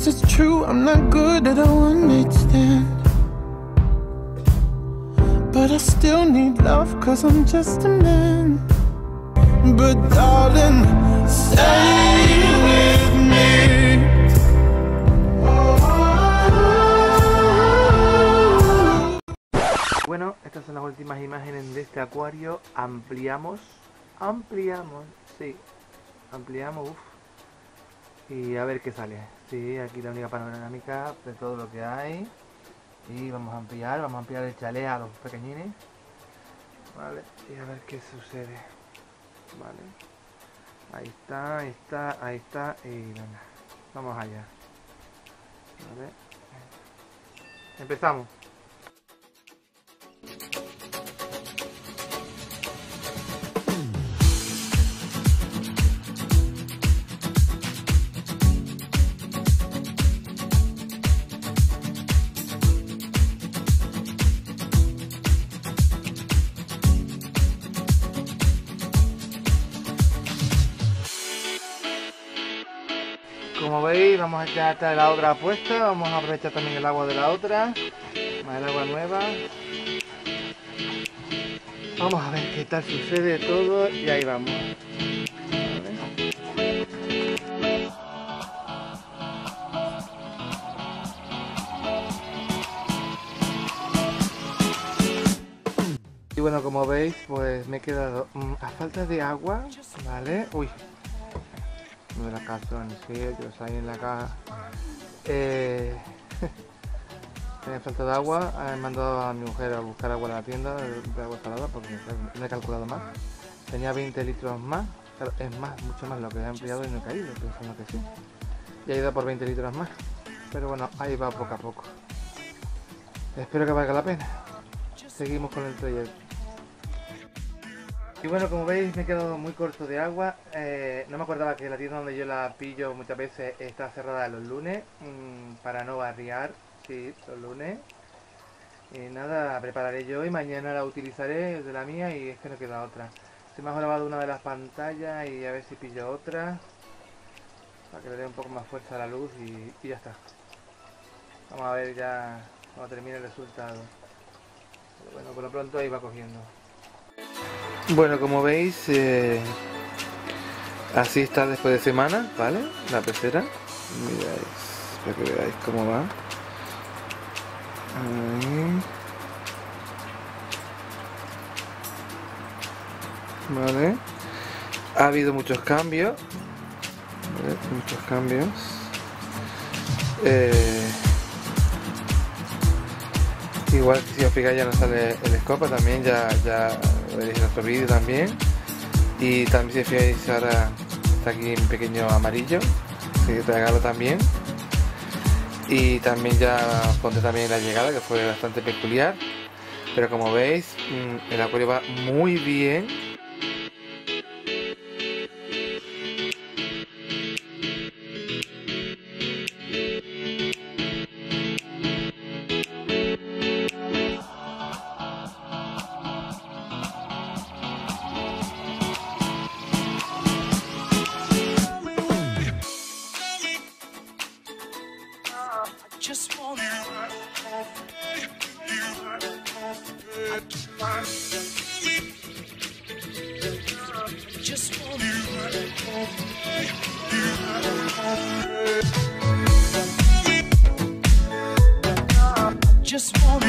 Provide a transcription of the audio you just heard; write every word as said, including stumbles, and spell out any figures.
Cause it's true, I'm not good at a one-night stand. But I still need love, cause I'm just a man. But darling, stay with me. Bueno, estas son las últimas imágenes de este acuario. Ampliamos, ampliamos, sí, ampliamos, uff. Y a ver qué sale. Sí, aquí la única panorámica de todo lo que hay. Y vamos a ampliar, vamos a ampliar el chalet a los pequeñines. Vale, y a ver qué sucede. Vale. Ahí está, ahí está, ahí está. Y venga, vamos allá. Vale. Empezamos. Como veis, vamos a echar esta de la otra puesta, vamos a aprovechar también el agua de la otra, más el agua nueva. Vamos a ver qué tal sucede todo y ahí vamos. Y bueno, como veis, pues me he quedado mmm, a falta de agua, ¿vale? Uy. No de la calzones, sí, que los hay en la caja. Eh, Tenía falta de agua, he mandado a mi mujer a buscar agua en la tienda de agua salada porque no he calculado más. Tenía veinte litros más, claro, es más, mucho más lo que he ampliado y no he caído, pensando que sí. Y he ido por veinte litros más, pero bueno, ahí va poco a poco. Espero que valga la pena. Seguimos con el trayecto. Y bueno, como veis me he quedado muy corto de agua. Eh, no me acordaba que la tienda donde yo la pillo muchas veces está cerrada los lunes mmm, para no barriar, sí, los lunes. Y nada, la prepararé yo y mañana la utilizaré de la mía y es que no queda otra. Se me ha lavado una de las pantallas y a ver si pillo otra para que le dé un poco más fuerza a la luz y, y ya está. Vamos a ver ya cuando termine el resultado. Pero bueno, por lo pronto ahí va cogiendo. Bueno, como veis, eh, así está después de semana, ¿vale? La pecera. Miráis, para que veáis cómo va. Ahí. Vale. Ha habido muchos cambios. ¿Vale? Muchos cambios. Eh, igual que si os fijáis ya no sale el escopa también, ya... ya veréis en otro vídeo también. Y también si fijáis ahora está aquí un pequeño amarillo, así que traigarlo también. Y también ya pondré también la llegada, que fue bastante peculiar, pero como veis el acuario va muy bien. Just want you. Just want you. Just want